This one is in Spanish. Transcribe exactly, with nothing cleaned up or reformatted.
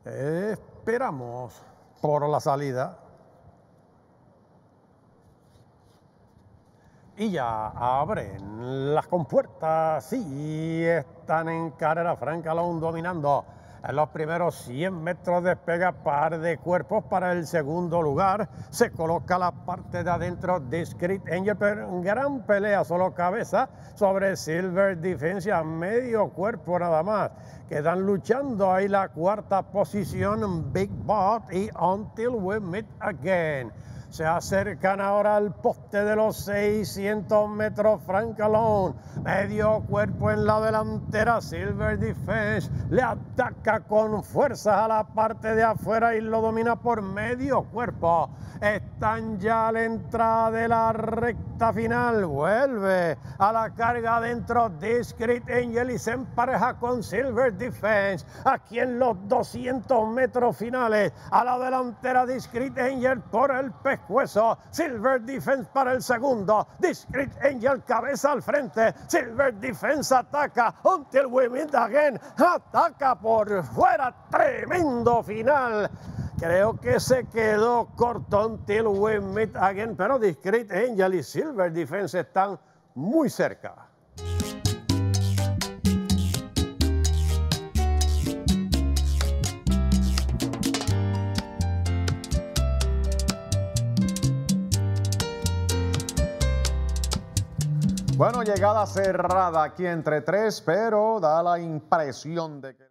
Esperamos por la salida. Y ya abren las compuertas y están en carrera. Frank Alone dominando en los primeros cien metros. Despega par de cuerpos para el segundo lugar. Se coloca la parte de adentro Discreet Angel, pero en gran pelea, solo cabeza sobre Silver Defense, a medio cuerpo nada más. Quedan luchando ahí la cuarta posición Big Bot y Until We Meet Again. Se acercan ahora al poste de los seiscientos metros. Frank Alone, medio cuerpo en la delantera. Silver Defense le ataca con fuerza a la parte de afuera y lo domina por medio cuerpo. Están ya a la entrada de la recta final. Vuelve a la carga adentro Discreet Angel y se empareja con Silver Defense. Aquí en los doscientos metros finales, a la delantera Discreet Angel por el pescuezo. Silver Defense para el segundo. Discreet Angel cabeza al frente. Silver Defense ataca. Until We Meet Again ataca por fuera. Tremendo final. Creo que se quedó corto Until We Meet Again, pero Discreet Angel y Silver Defense están muy cerca. Bueno, llegada cerrada aquí entre tres, pero da la impresión de que...